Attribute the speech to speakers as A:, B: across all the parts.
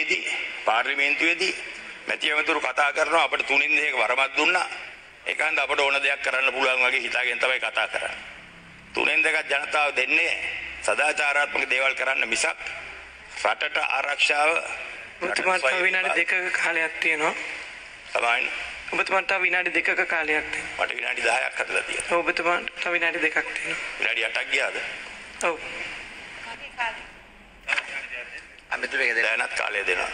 A: පාර්ලිමේන්තුවේදී මැතිවතුරු කතා කරනවා අපිට 3න් 2ක වරමක් දුන්නා. ඒකන්ද අපිට ඕන දෙයක් කරන්න පුළුවන් වගේ හිතාගෙන තමයි කතා කරන්නේ. 3න් 2ක් ජනතාව දෙන්නේ සදාචාරාත්මක දේවල් කරන්න මිසක් රටට ආරක්ෂාව
B: ඔබතුමාට විනාඩි 2ක කාලයක් තියෙනවා.
A: තමයි.
B: ඔබතුමාට විනාඩි 2ක කාලයක් තියෙනවා.
A: මට විනාඩි 10ක් හදලා තියෙනවා.
B: ඔබතුමාට විනාඩි 2ක් තියෙනවා.
A: විනාඩි 8ක් ගියාද?
B: ඔව්.
A: අමිතුරු එක දැනත් කාලය දෙනවා.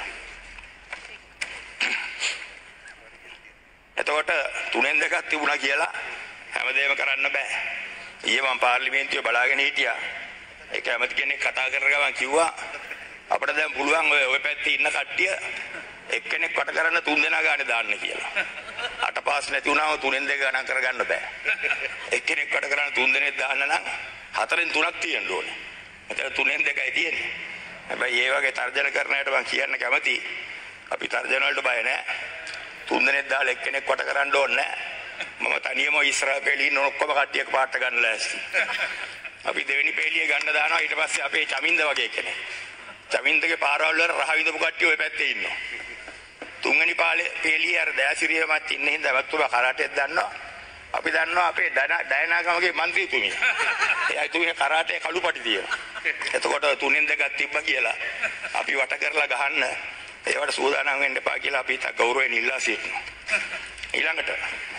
A: එතකොට 3න් 2ක් තිබුණා කියලා හැමදේම කරන්න බෑ. ඊයේ මම පාර්ලිමේන්තුවේ බලාගෙන හිටියා. ඒක ඇමති කෙනෙක් කතා කරන ගමන් කිව්වා අපිට දැන් පුළුවන් ඔය පැත්තේ ඉන්න කට්ටිය එක්කෙනෙක් වට කරන්න 3 දෙනා ගානේ දාන්න කියලා. 8 පාස් නැති වුණාම 3න් 2 ගණන් කරගන්න බෑ. එක්කෙනෙක් වට කරන්න 3 දෙනෙක් දාන්න නම් 4න් 3ක් තියෙන්න ඕනේ. එතන 3න් 2යි තියෙන්නේ. හැබැයි ඒ වගේ තර්ජන කරන අයට මම කියන්න කැමතියි. අපි තර්ජන වලට බය නැහැ. 3 දෙනෙක් දාලා එක්කෙනෙක් වට කරන්න ඕනේ නැහැ. මම තනියම ඉස්සරහ පෙළේ ඉන්න ඔක්කොම කට්ටියක පාට ගන්න ලෑස්ති. අපි දෙවෙනි පෙළිය ගන්න දානවා ඊට පස්සේ අපේ චමින්ද වගේ කෙනෙක්. චමින්දගේ පාරවල් වල රහ විඳපු කට්ටිය ඔය පැත්තේ ඉන්නවා. තුන්වෙනි පෙළියේ අර දයාසිරියමත් ඉන්න හින්දා වත්තුම කරාටෙත් දන්නවා. අපි දන්නවා අපේ ඩයනාගමගේ മന്ത്രിතුමිය. එයා තුමිය කරාටේ කළුපටි තියෙනවා. එතකොට 3න් 2ක් තිබ්බා කියලා අපි වට කරලා ගහන්න ඒවට සූදානම් වෙන්න එපා කියලා අපි ගෞරවයෙන් ඉල්ලා සිටිනවා. ඊළඟට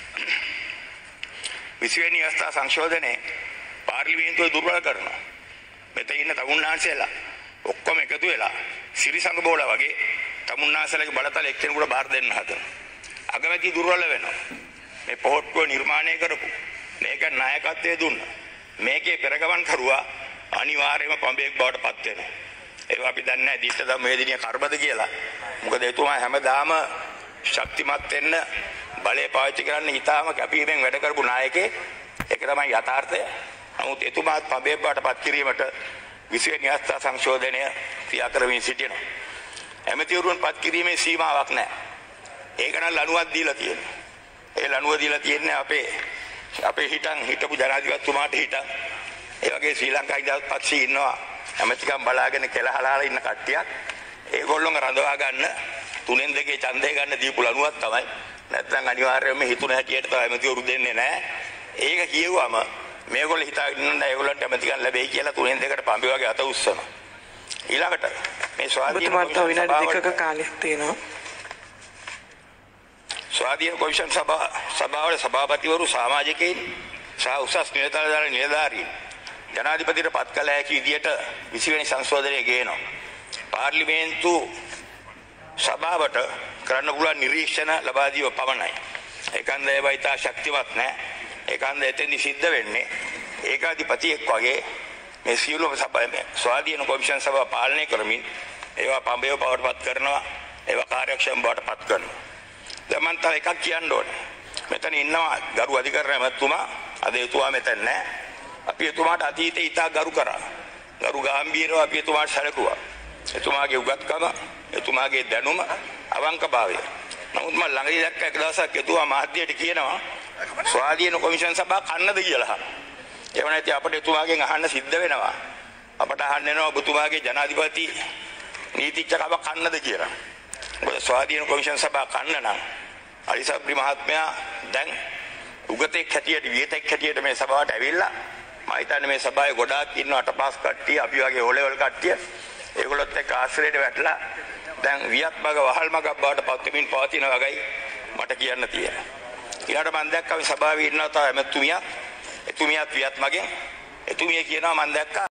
A: 20 වෙනි අවස්ථා සංශෝධනයේ පාර්ලිමේන්තුව දුර්වල කරනවා. මෙතන ඉන්න තමුන්නාන්සේලා ඔක්කොම එකතු වෙලා සිරිසංග බෝලා වගේ තමුන්නාන්සේලාගේ බලතල එක්කෙනෙකුට බාර දෙන්න හදනවා. අගමැති දුර්වල වෙනවා. මේ පොහොට්ටුව නිර්මාණය කරපු මේක නායකත්වයේ දුන්න මේකේ පෙරගමන් කරුවා අනිවාර්යයෙන්ම පඹෙක් බවට පත් වෙනවා. ඒක අපි දන්නේ නැහැ දිට්ඨ ධම්ම වේදිනිය කර්මද කියලා. මොකද එතුමා හැමදාම ශක්තිමත් වෙන්න බලය පාවිච්චි කරන්න හිතාම කැපීමෙන් වැඩ කරපු නායකයෙක්. ඒක තමයි යථාර්ථය. නමුත් එතුමාත් පඹෙක් බවට පත් කිරීමට 20 වෙනි අවස්ථා සංශෝධනය ක්‍රියා කරමින් සිටිනවා. ඇමතිවරුන් පත් කිරීමේ සීමාවක් නැහැ. ඒක නම් ලණුවක් දීලා තියෙනවා. ඒ ලණුව දීලා තියෙන්නේ අපේ හිටපු ජනාධිපතිතුමාට හිටන් ඒ වගේ ශ්‍රී ලංකා ඉඳලා පස්සේ ඉන්නවා ඇමතිකම් බලාගෙන කෙලහලාලා ඉන්න කට්ටියක්. ඒගොල්ලොම රඳවා ගන්න 3න් 2 ඡන්දය ගන්න දීපු ලණුවක් තමයි. නැත්නම් අනිවාර්යයෙන්ම හිතුන හැටියට තමයි ඇමතිවරු දෙන්නේ නැහැ. ඒක කියුවම මේගොල්ලෝ හිතාගෙන ඉන්න ඒගොල්ලන්ට ඇමතිකම් ලැබෙයි කියලා 3න් 2කට පඹේ වගේ අත උස්සනවා. ඊළඟට මේ ස්වාධීන
B: විනාඩි 2ක කාලයක් තියෙනවා.
A: ස්වාධීන කොමිෂන් සභාවල සභාපතිවරු සමාජිකයින් සහ උසස් නිලධාරීන් ජනාධිපතිට පත් කළ හැකි විදියට 20 වෙනි සංශෝධනය ගේනවා. පාර්ලිමේන්තු සභාවට කරන්න පුළුවන් නිරීක්ෂණ ලබා දීම පමණයි. ඒකන්ද ඒවා ඉතා ශක්තිමත් නැහැ. ඒකන්ද එතෙන්දි සිද්ධ වෙන්නේ ඒකාධිපතියෙක් වගේ මේ සියලුම ස්වාධීන කොමිෂන් සභාව පාලනය කරමින් ඒවා පඹේව බවට පත් කරනවා. ඒවා කාර්යක්ෂම බවට පත් කරනවා. දැන් මම තව එකක් කියන්න ඕනේ. මෙතන ඉන්නවා ගරු අධිකරණ ඇමතුමා. අද එතුමා මෙතන නැහැ. අපි එතුමාට අතීතේ ඉතා ගරු කරා. ගරු ගැඹීරව අපි එතුමාට සැලකුවා. එතුමාගේ උගත්කම, එතුමාගේ දැනුම, අවංකභාවය. නමුත් මම ළඟදී දැක්ක එක දවසක් එතුමා මාධ්‍යයට කියනවා ස්වාධීන කොමිෂන් සභාව කන්නද කියලා. ඒව නැති අපිට එතුමාගෙන් අහන්න සිද්ධ වෙනවා. අපට අහන්න වෙනවා ඔබතුමාගේ ජනාධිපති නීතිඥකම කන්නද කියලා. මොකද ස්වාධීන කොමිෂන් සභාව කන්න නම් අලිසබ්‍රි මහත්මයා දැන් උගතෙක් හැටියට වියතෙක් හැටියට මේ සභාවට ඇවිල්ලා මම හිතන්නේ මේ සභාවේ ගොඩාක් ඉන්න අටපාස් කට්ටිය අපි වගේ ඕලෙවල් කට්ටිය ඒගොල්ලොත් එක්ක ආශ්‍රයයට වැටලා දැන් වියත් මග වහල් මගක් බවට පත් වෙමින් පවතින වගයි මට කියන්න තියෙනවා. ඊළඟට මම දැක්කා මේ සභාවේ ඉන්නවා තව එතුමියක්. එතුමියත් වියත් මගෙන් එතුමිය කියනවා මම දැක්කා